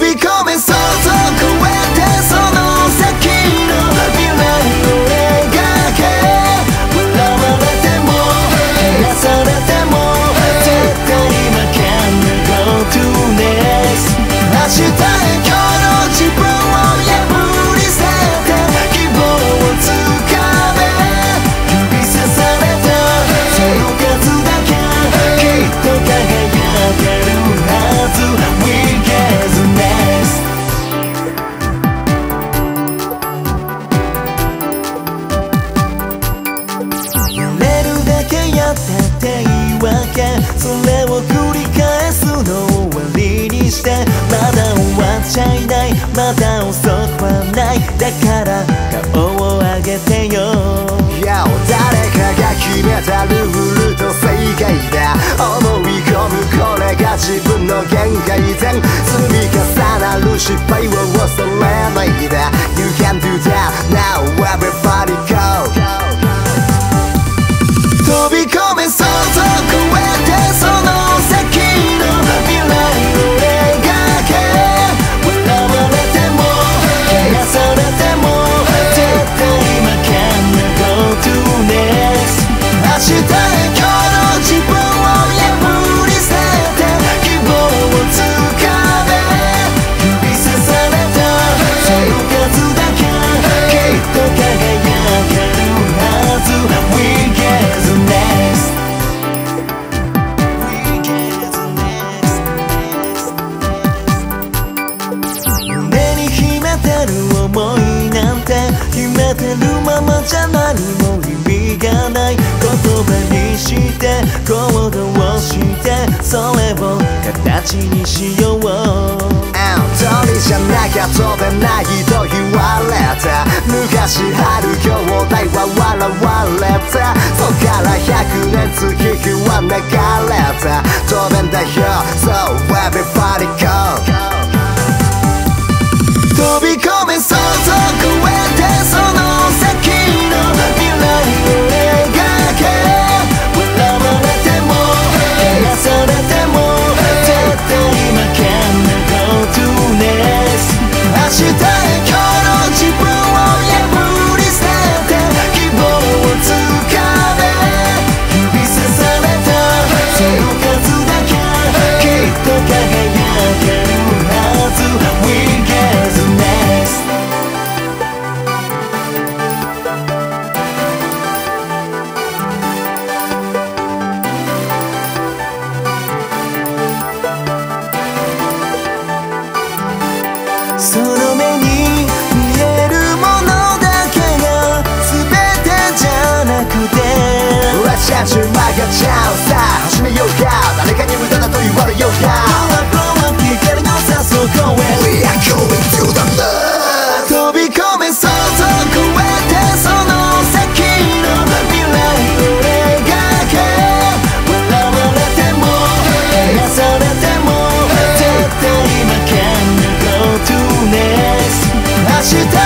び込め想像超えてその先の未来を描け笑われても照らされても絶対負けない Go to next 明日へ今日の自分を破り捨てて希望をつかめ指さされたその数だけきっと輝けるはず We get the next やれるだけやったっていいわけそれを繰り返すのを終わりにしてまだ終わっちゃいないまだ遅くはないだから顔を上げてよ誰かが決めたルールと正解だ思い込むこれが自分の限界点積み重なる失敗を恐れないで You can do that now everybody go 飛び込め想像超えてその先の未来を描け笑われてもけなされても絶対負けない Go to next 明日へ今日の自分を破り捨てて希望をつかめ指さされたその数だけきっと輝けるはず We get the next 胸に秘めてる想いなんて秘めてるままじゃ何も意味がない言葉にして行動してそれを形にしよう鳥じゃなきゃ飛べないと言われた昔ある兄弟は笑われたそっから100年月日は流れた飛べんだよ So everybody go 飛び込め想像超えてその先の未来を描け笑われてもけなされても絶対負けない Go to next 明日へ今日の自分を破り捨てて希望をつかめ指さされたその数だけきっと輝けるはず We get the next 飛び込め想像超えてその先の未来を描け笑われてもけなされても絶対負けない Go to next 明日へ今日の自分を破り捨てて希望をつかめ指さされたその数だけきっと輝けるはず We get the next その目に見えるものだけが全てじゃなくて Let's change 曲がっちゃうさ始めようか誰かに無駄だと言われようか Blow up 光のさそこへ We are going to the moon 飛び込め想像超えてその先の未来を描け笑われてもけなされても絶対負けない Go to next 明日